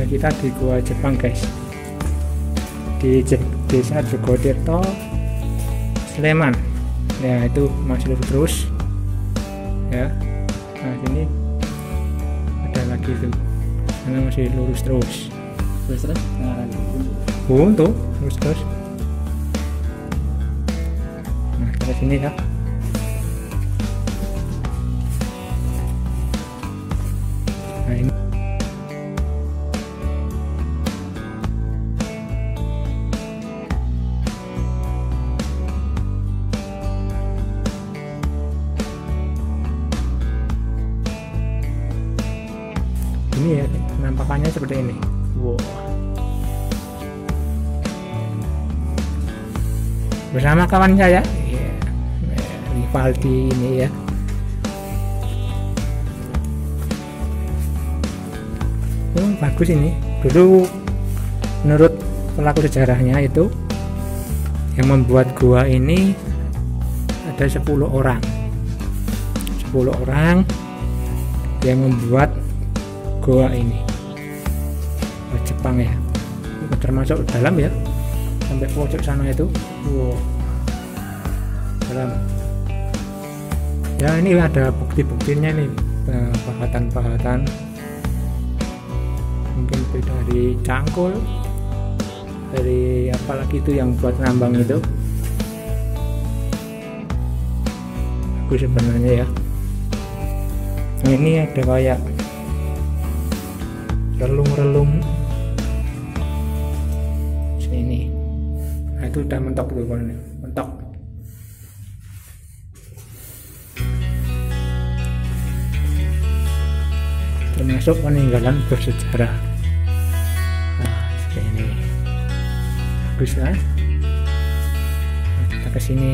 Nah, kita di Gua Jepang guys, di Desa Jogotirto, Sleman. Ya itu masih lurus terus ya. Nah sini ada lagi tuh, karena masih lurus terus. Terus Tuh lurus terus. Nah ke sini ya. Nah ini ya penampakannya seperti ini. Wow. Bersama kawan saya, ya, Rivaldi ini ya. Bagus ini. Dulu menurut pelaku sejarahnya itu yang membuat gua ini ada 10 orang. 10 orang yang membuat gua ini. Jepang ya. Termasuk dalam ya. Sampai pojok sana itu. Wow. Dalam. Ya ini ada bukti-buktinya nih. Pahatan-pahatan. Mungkin dari cangkul, dari apalagi itu yang buat nambang itu. Bagus sebenarnya ya. Nah, ini ada kayak relung-relung sini. Nah itu udah mentok tuh, mentok. Termasuk peninggalan bersejarah. Nah, seperti ini. Bagus ya. Nah, kita ke sini.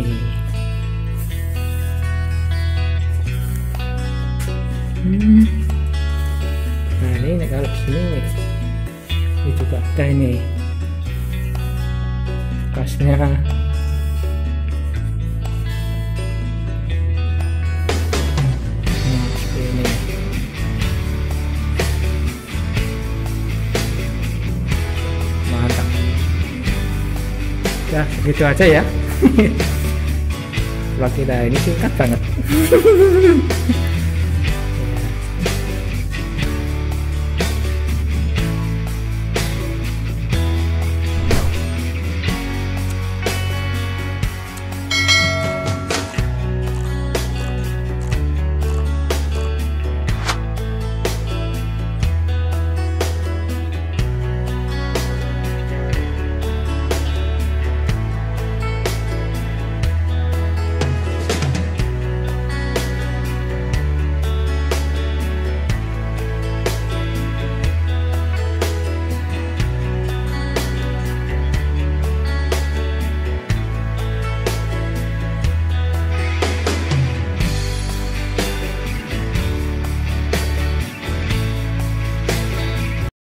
Nah, ini kalau sini ini juga ada ini. Bekasnya. Ya segitu aja ya. Vlog kita ini singkat banget.